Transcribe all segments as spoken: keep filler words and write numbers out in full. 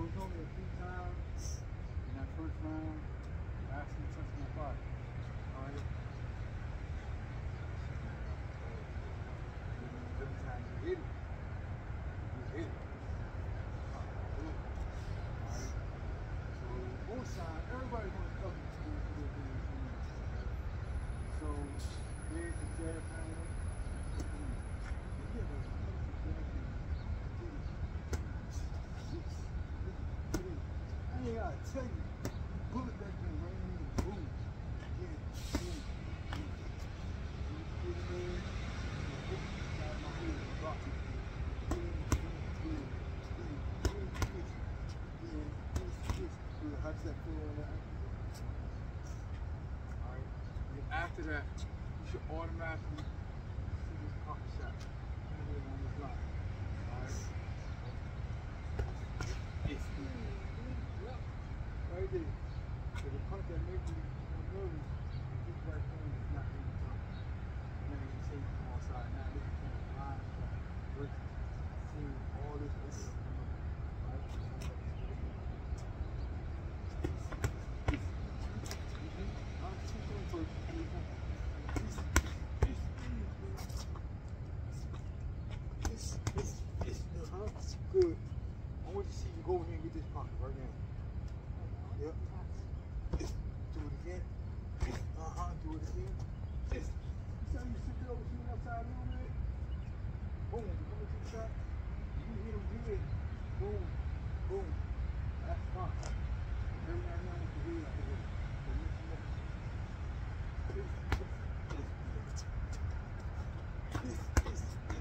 he told me a few times in that first round, he asked me to touch my body. Alright? Every time you hit it, you hit it. Alright? So both sides, everybody's gonna come to do their thing. So there's the jab power. I ain't gotta tell you, bullet that can rain in the boom. Get it, boom, boom. You get it in, you got my head, drop it. Boom, boom, boom, boom, boom, boom. Yeah, this, this. Good. How does that feel on that? Alright. And after that, you should automatically see this pocket shot. Anywhere on this line. Alright. It's right there. So the punch that makes you more nervous, this right hand is not in the top. Now you take it on side. Now this is on the line. We're seeing all this. This is right. This, this, this, uh-huh. Good. I want to see you go over here and get this pocket right now. Yep. This. Do it again. This. Uh-huh. Do it again. This. You tell me you sit there over shooting outside a little bit. Boom. You come into the shot. You hit him good. Boom. Boom. That's fine. Every now and then I want to hear like this. This. This. This. This.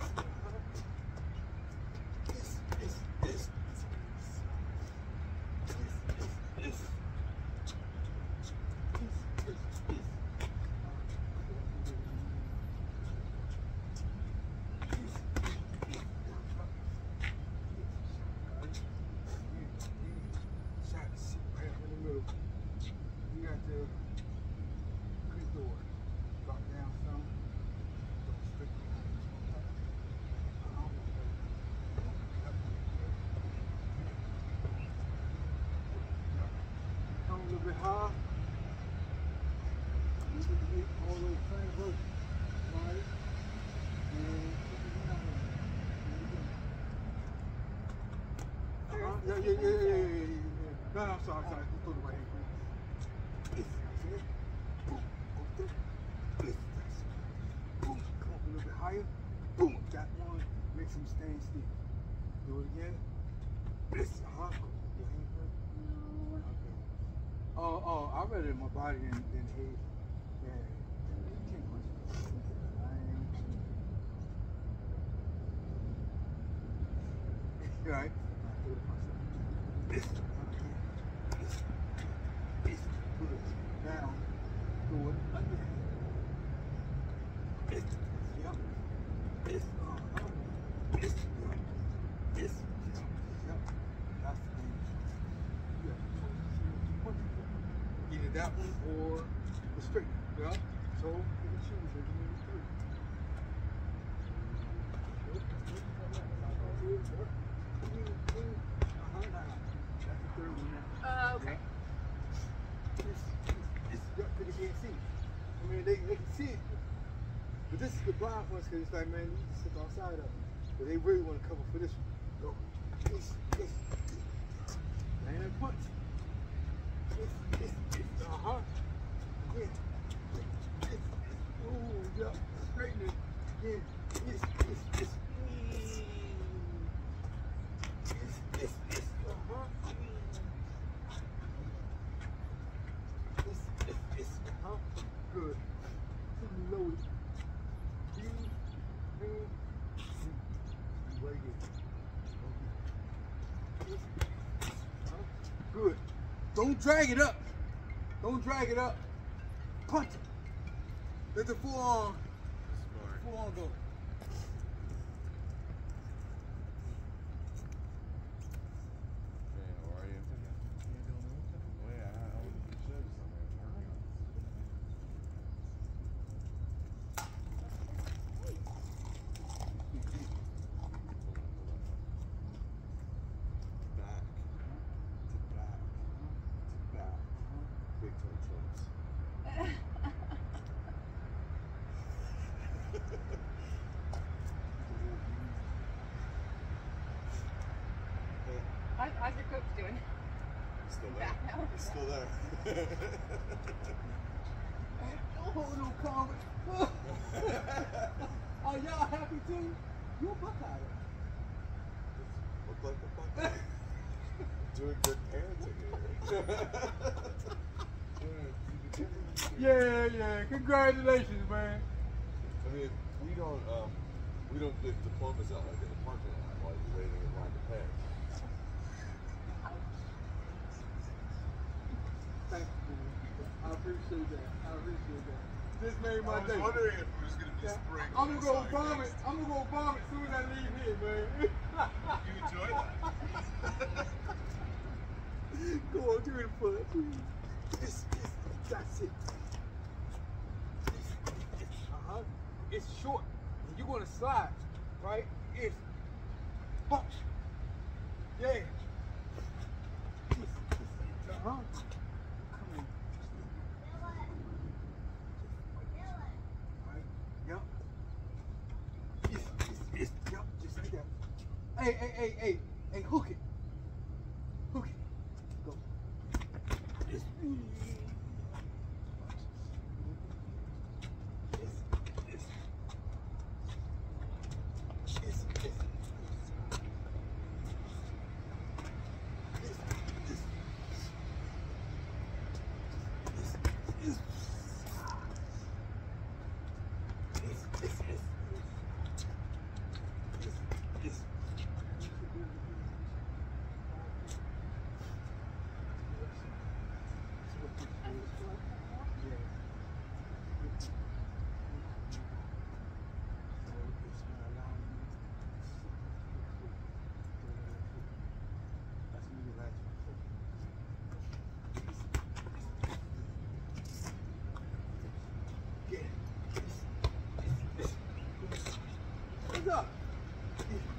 Bit high. You get to get all those same verses, right? And uh-huh. Yeah, yeah, yeah, yeah, yeah, yeah, yeah. No, no, I'm sorry, sorry. You threw the right hand for you. See it? Boom. Go through. Boom. Come up a little bit higher. Boom. That one makes him stand still. Do it again. This, uh-huh. Your hand first. Oh, oh, I read it in my body than, than head. Yeah. You can't push it. I ain't you right. This. This. This. Put it down. Do it underhand. This. Yep. This. Uh-huh. This. Yep. This. Yep. Yep. That's the thing. You have to punch it. Either that one or the straight. Yeah. So you can choose if you need three. Uh-huh. That's the third one now. Uh, okay. This, this, this, because they can't see. I mean, they, they can see it. But this is the blind ones because it's like, man, you can sit outside of them. But they really want to cover for this one. Go. This, this, this. Land and punch. This, this, this. Uh-huh. Again. This, this. Ooh, yeah. Straighten it. Again. This, this, this. This, this, this. Uh-huh. This, this, this. Uh-huh. Good. Loaded. B, B, C. Right here. Okay. Uh-huh. Good. Don't drag it up. Don't drag it up. Punch it. Let the forearm, forearm go. still there. It's still there. Oh, no comment. Are y'all happy too? You a Buckeye. Look like a Buckeye. Doing good parenting Yeah, here. yeah. Congratulations, man. I mean, we don't um, we don't give diplomas out like in the parking lot while you're waiting in line to pay. Thank you. I appreciate that. I appreciate that. This made my I was day. wondering if it was going to be Yeah. spring. I'm gonna go vomit. I'm gonna go vomit as soon as I leave here, man. You enjoy that? Go on, give me the foot. This, this, that's it. Uh-huh. It's short. And you're gonna slide, right? It's punch. Yeah. Uh-huh. Come on. Right. Yup. Yes, yes, yes. Yup, just like that. Hey, hey, hey, hey. Hey, hook it. Hook it. Go. Yes. Yes, yes. Yes, yes. What's up?